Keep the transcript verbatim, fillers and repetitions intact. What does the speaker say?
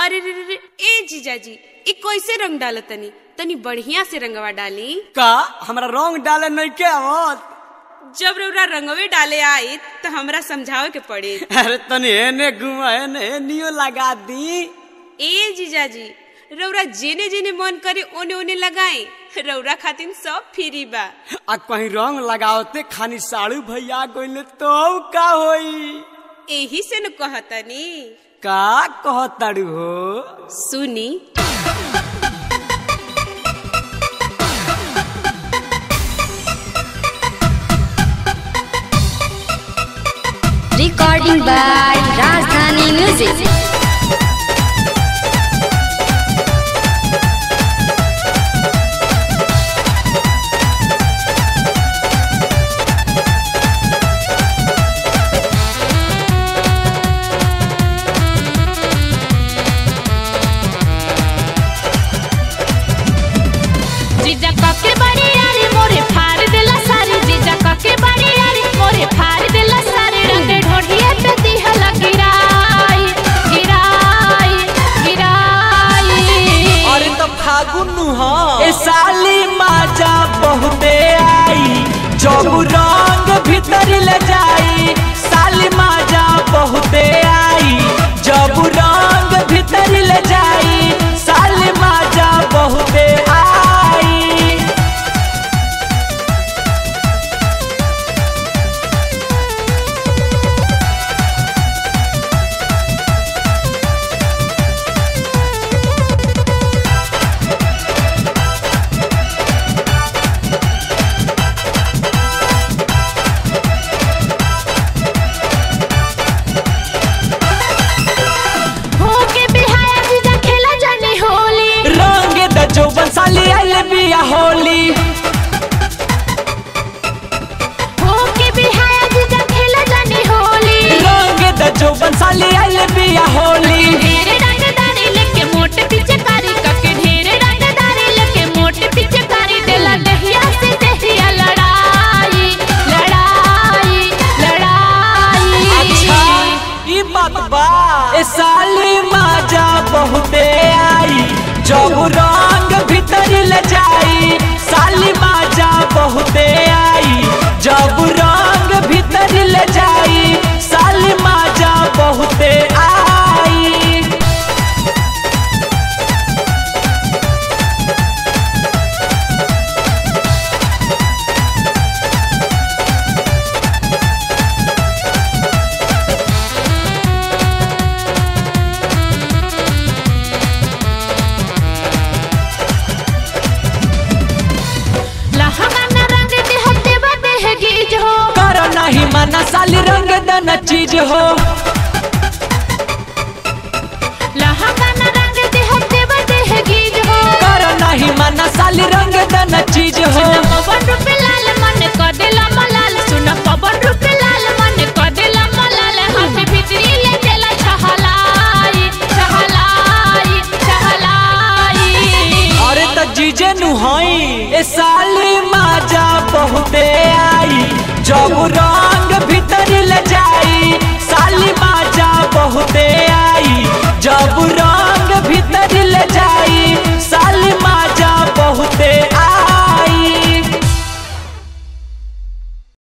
अरे रे रे रे ए जीजाजी ई कैसे रंग डाल तनी तनी बढ़िया से रंगवा डाली। का हमरा रंग डाले नहीं के आवत? जब रौरा रंगवे डाले आई तो हमरा समझावे के पड़े। अरे तनी एने घुमा एने नियो लगा दी। ए जीजाजी रौरा जेने जेने मन करे ओने ओने लगाए, रौरा खातिर सब फ्री बा। आ कहीं रंग लगावते खानी साड़ू भैया गइले तो का होई? एही से न कहतनी। का कहताड़ू हो? सुनी। Recording by Rajdhani Music. जीजा कके बड़ी यारी मोरे फाड़ देला सारी, जीजा कके बड़ी यारी मोरे फाड़ देला सारी। रंग ढोढ़िया पे दिहला गिराई गिराई गिराई। अरे तो फागुन ह ए साली माजा बहुते आई, जब रंग भीतर ले जाई। साली माजा बहुते आई, जब रंग भीतर ले जाई। साली माजा बहुते आई। होके बिहाया जीजा खेला जानी होली। रंग द जौवन साली आइल बिया होली। होके बिहाया जीजा खेला जानी होली। रंग द जौवन साली आइल बिया होली। ढेरे रंगदारी लेके मोटे पीछे कारी कके, ढेरे रंगदारी लेके मोटे पीछे कारी। देला दहिया से दहिया लड़ाई लड़ाई लड़ाई। अच्छा ई बात बा। ए साली माजा बहुते आई, जब रंग भीतर ले जाई। साली माजा बहुते आई, जब रंग भीतर ले जाई। साली माजा बहुते आई। लहंगा न रंग दे हते बदे है गीज हो। करो नहीं मना साली रंग दना चीज हो। लहंगा न रंग दे हते बदे है गीज हो। करो नहीं मना साली रंग दना चीज